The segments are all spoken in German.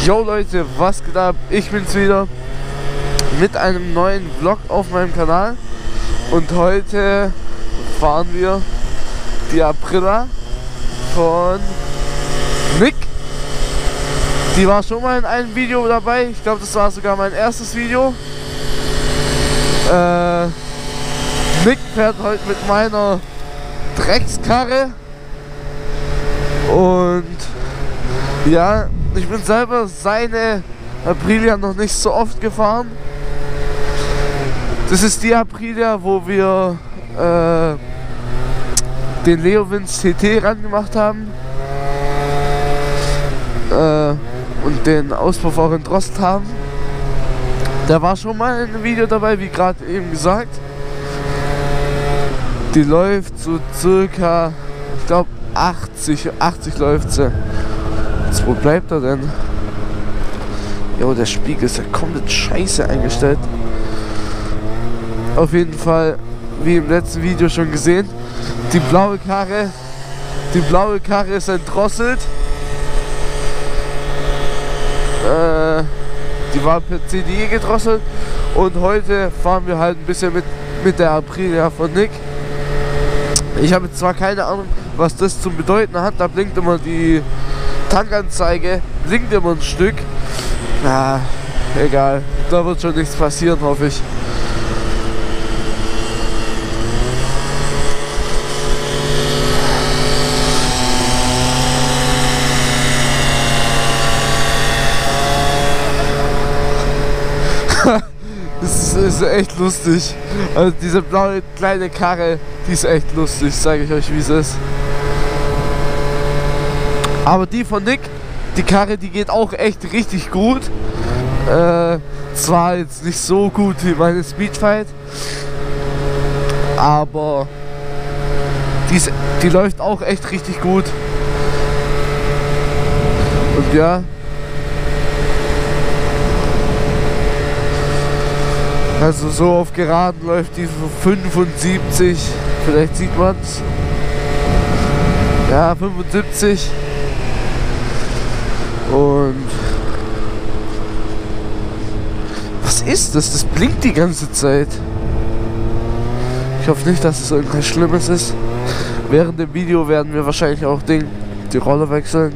Yo Leute, was geht ab? Ich bin's wieder mit einem neuen Vlog auf meinem Kanal und heute fahren wir die Aprilia von Nick. Die war schon mal in einem Video dabei, ich glaube das war sogar mein erstes Video. Nick fährt heute mit meiner Dreckskarre und ja, ich bin selber seine Aprilia noch nicht so oft gefahren. Das ist die Aprilia, wo wir den Leowinds TT ran gemacht haben und den Auspuff auch entrostet haben. Da war schon mal ein Video dabei, wie gerade eben gesagt. Die läuft so circa, ich glaube 80 läuft sie. Wo bleibt er denn? Jo, der Spiegel ist ja komplett scheiße eingestellt. Auf jeden Fall, wie im letzten Video schon gesehen, die blaue Karre ist entdrosselt. Die war per CDI gedrosselt und heute fahren wir halt ein bisschen mit der Aprilia von Nick. Ich habe zwar keine Ahnung, was das zu bedeuten hat, da blinkt immer die Tankanzeige, blinkt immer ein Stück. Na, egal, da wird schon nichts passieren, hoffe ich. Das ist echt lustig. Also diese blaue kleine Karre, die ist echt lustig, sage ich euch, wie es ist. Aber die von Nick, die Karre, die geht auch echt richtig gut. Zwar jetzt nicht so gut wie meine Speedfight, aber die läuft auch echt richtig gut. Und ja. Also so auf Geraden läuft die so 75, vielleicht sieht man es. Ja, 75. Und was ist das? Das blinkt die ganze Zeit. Ich hoffe nicht, dass es irgendwas Schlimmes ist. Während dem Video werden wir wahrscheinlich auch die Rolle wechseln.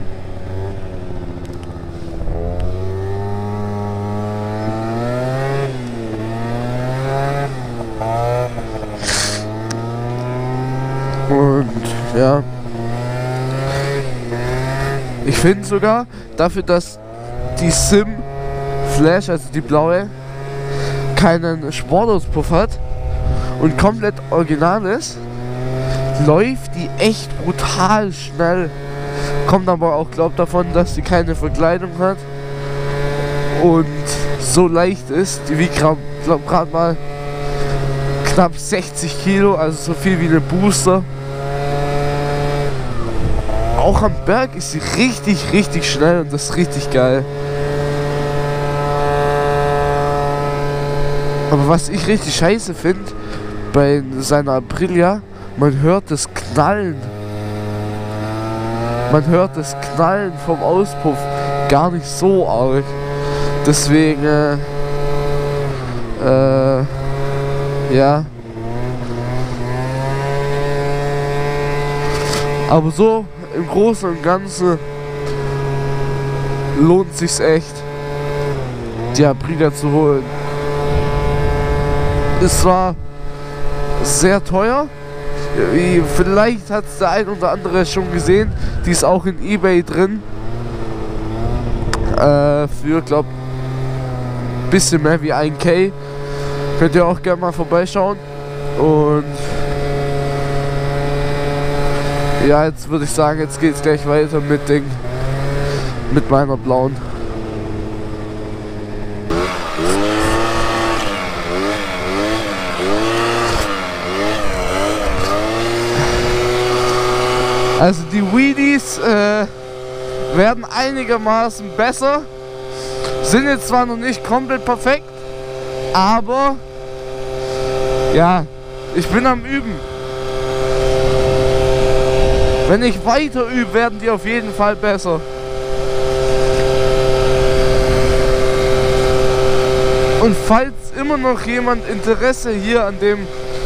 Und ja, ich finde sogar dafür, dass die Sim Flash, also die blaue, keinen Sportauspuff hat und komplett original ist, läuft die echt brutal schnell. Kommt aber auch, glaubt davon, dass sie keine Verkleidung hat und so leicht ist. Die wiegt, glaube gerade mal knapp 60 Kilo, also so viel wie eine Booster. Auch am Berg ist sie richtig schnell und das ist richtig geil. Aber was ich richtig scheiße finde bei seiner Aprilia, man hört das Knallen. Man hört das Knallen vom Auspuff gar nicht so arg. Deswegen, ja. Aber so im Großen und Ganzen lohnt sich's echt, die Aprilia zu holen. Es war sehr teuer. Vielleicht hat es der ein oder andere schon gesehen. Die ist auch in eBay drin. Für, glaube ein bisschen mehr wie 1K. Könnt ihr auch gerne mal vorbeischauen. Und ja, jetzt würde ich sagen, jetzt geht's gleich weiter mit meiner blauen. Also die Wheelies werden einigermaßen besser, sind jetzt zwar noch nicht komplett perfekt, aber ja, ich bin am Üben. Wenn ich weiter übe, werden die auf jeden Fall besser. Und falls immer noch jemand Interesse hier an dem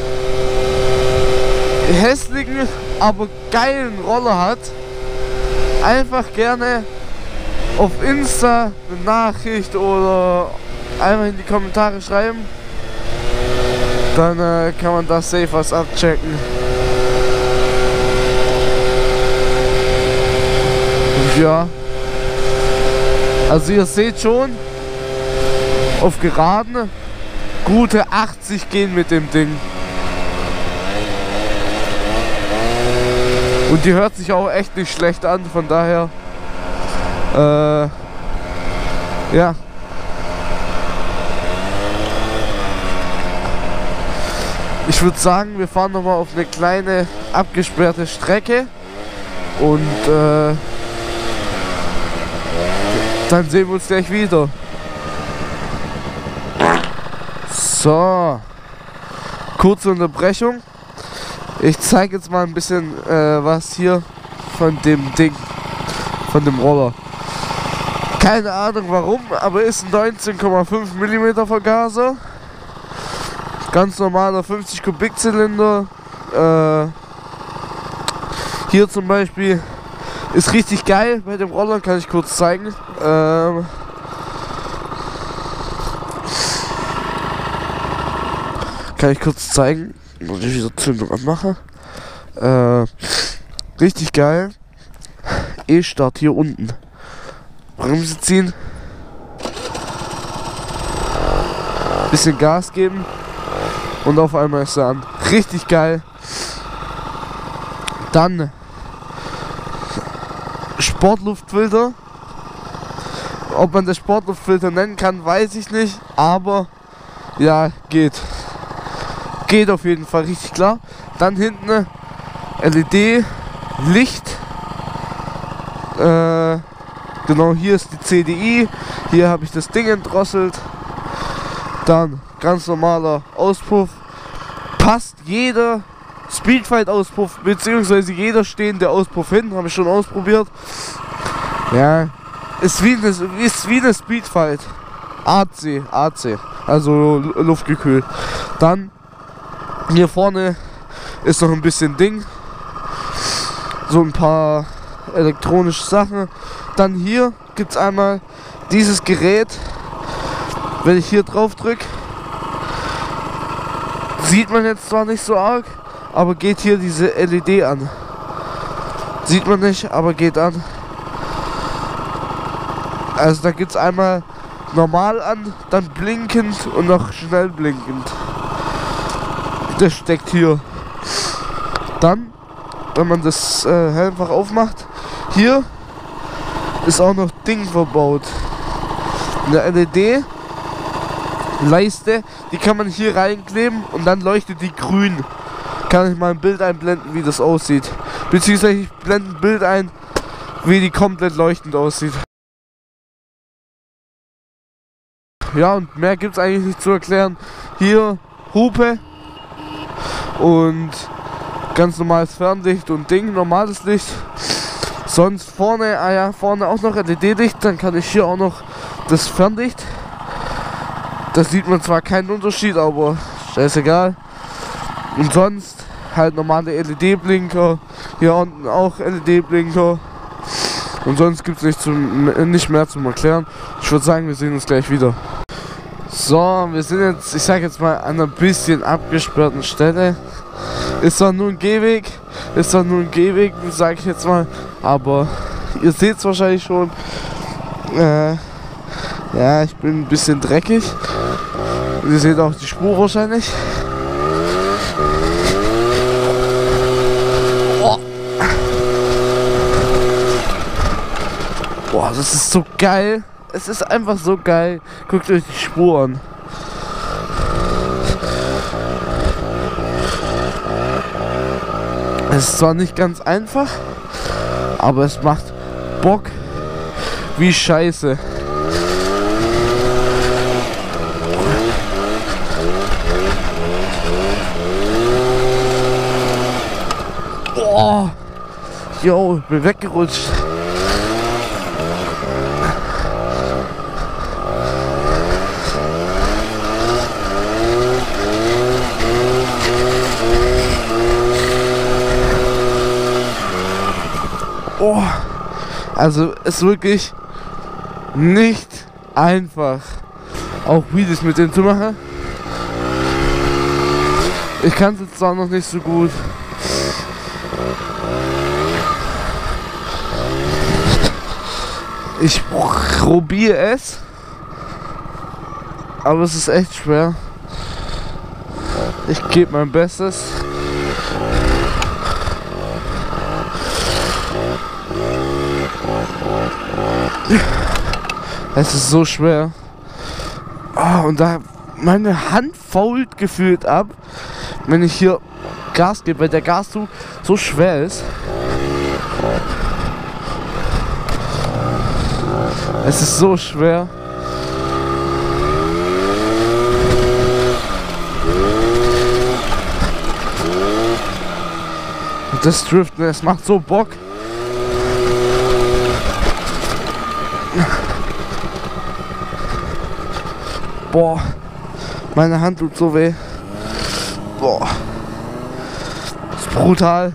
hässlichen, aber geilen Roller hat, einfach gerne auf Insta eine Nachricht oder einfach in die Kommentare schreiben. Dann kann man das safe was abchecken. Und ja, also ihr seht schon, auf Geraden gute 80 gehen mit dem Ding. Und die hört sich auch echt nicht schlecht an, von daher ja. Ich würde sagen, wir fahren nochmal auf eine kleine abgesperrte Strecke und dann sehen wir uns gleich wieder. So, kurze Unterbrechung. Ich zeige jetzt mal ein bisschen was hier von dem Ding, von dem Roller. Keine Ahnung warum, aber ist ein 19,5 mm Vergaser. Ganz normaler 50 Kubik Zylinder. Hier zum Beispiel ist richtig geil bei dem Roller, kann ich kurz zeigen. Kann ich kurz zeigen, muss ich wieder Zündung anmachen. Richtig geil. E-Start hier unten. Bremse ziehen. Bisschen Gas geben. Und auf einmal ist er an. Richtig geil. Dann Sportluftfilter. Ob man das Sportluftfilter nennen kann, weiß ich nicht. Aber ja, geht. Geht auf jeden Fall richtig klar. Dann hinten LED-Licht. Genau, hier ist die CDI. Hier habe ich das Ding entdrosselt. Dann ganz normaler Auspuff. Passt jeder Speedfight-Auspuff beziehungsweise jeder stehende Auspuff hin. Habe ich schon ausprobiert. Ja, ist wie eine Speedfight. AC. Also luftgekühlt. Dann hier vorne ist noch ein bisschen Ding. So ein paar elektronische Sachen. Dann hier gibt es einmal dieses Gerät. Wenn ich hier drauf drücke, sieht man jetzt zwar nicht so arg, aber geht hier diese LED an. Sieht man nicht, aber geht an. Also da gibt es einmal normal an, dann blinkend und noch schnell blinkend. Das steckt hier. Dann, wenn man das Helmfach aufmacht, hier ist auch noch Ding verbaut. Eine LED-Leiste, die kann man hier reinkleben und dann leuchtet die grün. Kann ich mal ein Bild einblenden, wie das aussieht. Beziehungsweise ich blende ein Bild ein, wie die komplett leuchtend aussieht. Ja, und mehr gibt es eigentlich nicht zu erklären. Hier Hupe und ganz normales Fernlicht und Ding, normales Licht. Sonst vorne, vorne auch noch LED-Licht, dann kann ich hier auch noch das Fernlicht. Da sieht man zwar keinen Unterschied, aber scheißegal. Und sonst halt normale LED-Blinker, hier unten auch LED-Blinker. Und sonst gibt es nicht mehr zum Erklären. Ich würde sagen, wir sehen uns gleich wieder. So, wir sind jetzt, ich sag jetzt mal, an einer bisschen abgesperrten Stelle. Ist zwar nur ein Gehweg, sage ich jetzt mal, aber ihr seht es wahrscheinlich schon. Ja, ich bin ein bisschen dreckig. Und ihr seht auch die Spur wahrscheinlich. Oh. Boah, das ist so geil. Es ist einfach so geil. Guckt euch die Spur an. Es ist zwar nicht ganz einfach, aber es macht Bock wie Scheiße. Boah! Jo, bin weggerutscht. Also ist wirklich nicht einfach, auch Wheelies mit dem zu machen. Ich kann es jetzt zwar noch nicht so gut. Ich probiere es, aber es ist echt schwer. Ich gebe mein Bestes. Es ist so schwer. Oh, und da meine Hand fault gefühlt ab, wenn ich hier Gas gebe, weil der Gaszug so schwer ist. Es ist so schwer. Und das Driften, es macht so Bock. Boah, meine Hand tut so weh. Boah, das ist brutal.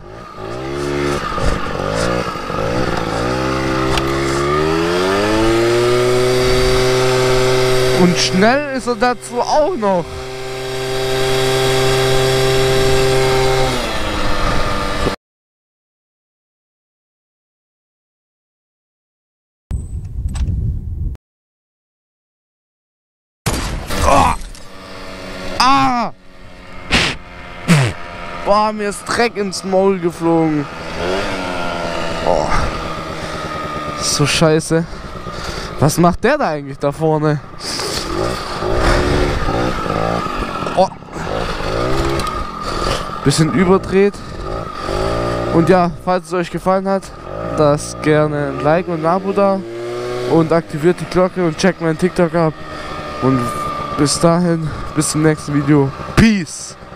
Und schnell ist er dazu auch noch. Oh. Ah! Boah, mir ist Dreck ins Maul geflogen. Oh. So scheiße. Was macht der da eigentlich da vorne? Oh. Bisschen überdreht. Und ja, falls es euch gefallen hat, lasst gerne ein Like und ein Abo da. Und aktiviert die Glocke und checkt meinen TikTok ab. Und bis dahin, bis zum nächsten Video. Peace!